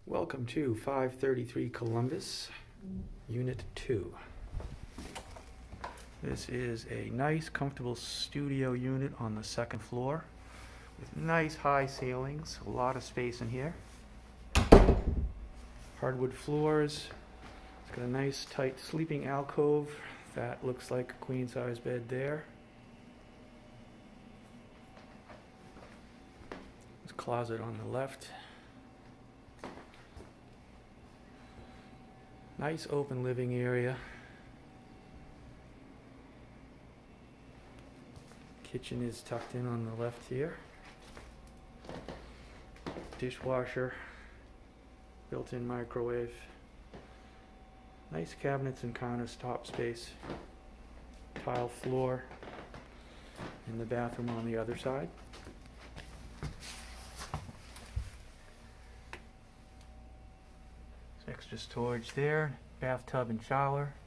Welcome to 533 Columbus, Unit 2. This is a nice, comfortable studio unit on the second floor with nice high ceilings, a lot of space in here. Hardwood floors. It's got a nice, tight sleeping alcove that looks like a queen-size bed there. There's a closet on the left. Nice open living area. Kitchen is tucked in on the left here. Dishwasher, built-in microwave. Nice cabinets and countertop space. Tile floor. And the bathroom on the other side. Extra storage there, bathtub and shower.